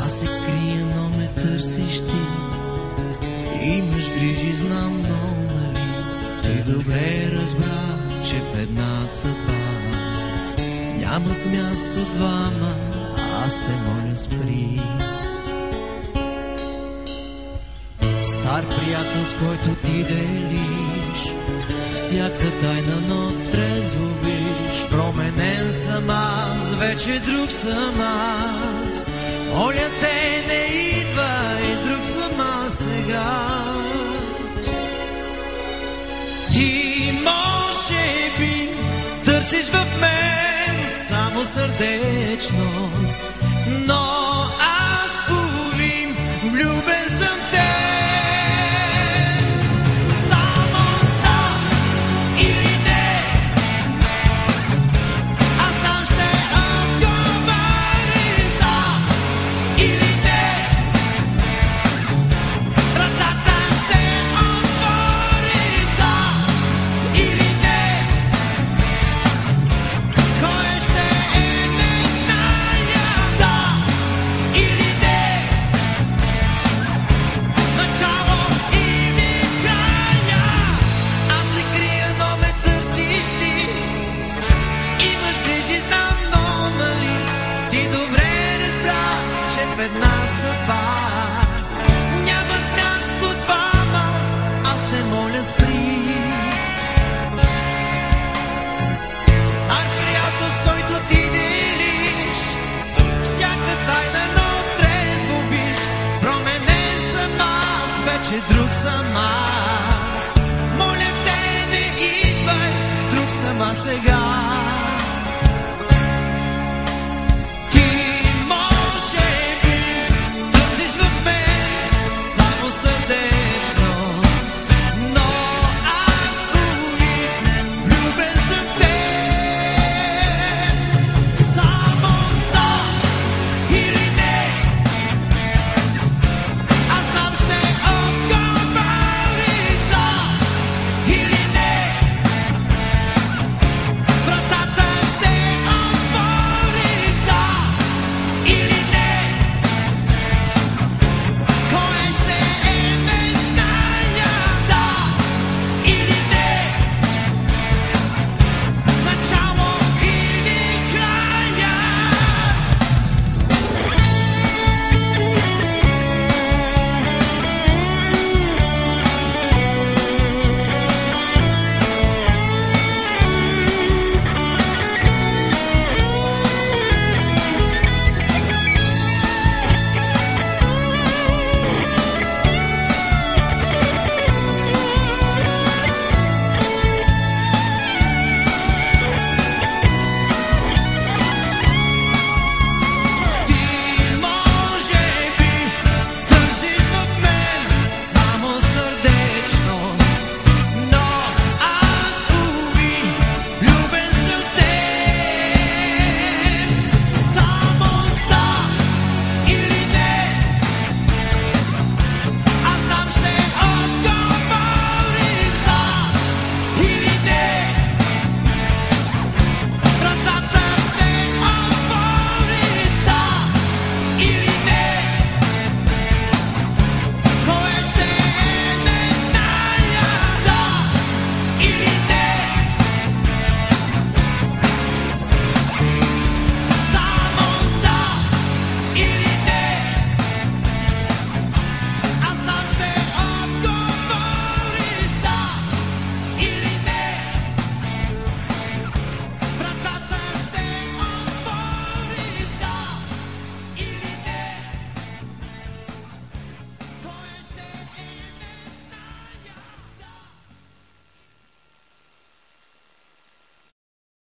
Аз се крия, но ме търсиш ти. Имаш грижи, знам, но нали ти добре разбра, че в една съдба нямат място двама. Аз те моля, спри. Стар приятел, с който ти делиш всяка тайна, но трезво виж. Променен съм аз, вече друг съм аз. Моля те, не идвай, друг съм аз сега. Ти може би търсиш в мен само сърдечност, но аз увим, влюбен съм в те. Една съдба нямат място двама. Аз те моля, спри. Стар приятел, с който ти делиш всяка тайна, но трезво виж. Променен съм аз, вече друг съм аз. Моля те, не идвай, друг съм аз сега.